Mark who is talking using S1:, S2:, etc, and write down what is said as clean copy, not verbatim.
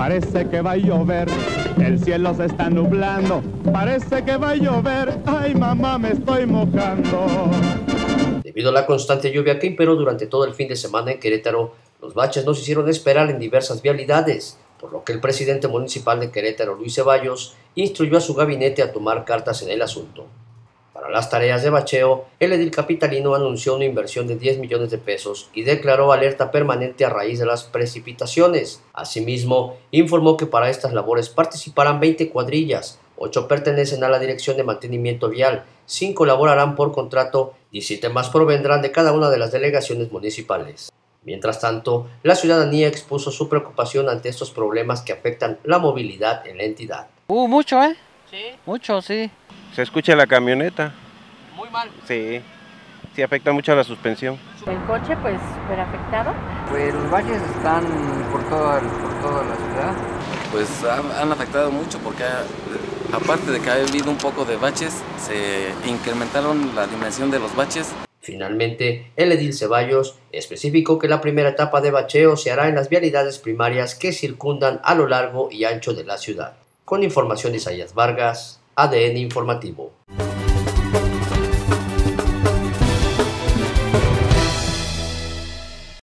S1: parece que va a llover, el cielo se está nublando, parece que va a llover, ay mamá me estoy mojando.
S2: Debido a la constante lluvia que imperó durante todo el fin de semana en Querétaro, los baches no se hicieron esperar en diversas vialidades, por lo que el presidente municipal de Querétaro, Luis Ceballos, instruyó a su gabinete a tomar cartas en el asunto. Para las tareas de bacheo, el edil capitalino anunció una inversión de 10 millones de pesos y declaró alerta permanente a raíz de las precipitaciones. Asimismo, informó que para estas labores participarán 20 cuadrillas, 8 pertenecen a la Dirección de Mantenimiento Vial, 5 laborarán por contrato y 7 más provendrán de cada una de las delegaciones municipales. Mientras tanto, la ciudadanía expuso su preocupación ante estos problemas que afectan la movilidad en la entidad.
S3: Mucho, ¿eh?
S4: ¿Sí?
S3: Mucho, sí.
S5: Se escucha la camioneta.
S4: Muy mal.
S5: Sí, sí afecta mucho a la suspensión.
S6: El coche pues súper afectado.
S3: Pues los baches están por toda la ciudad.
S7: Pues han afectado mucho porque aparte de que ha habido un poco de baches, se incrementaron la dimensión de los baches.
S2: Finalmente, el edil Ceballos especificó que la primera etapa de bacheo se hará en las vialidades primarias que circundan a lo largo y ancho de la ciudad. Con información de Isaías Vargas, ADN Informativo.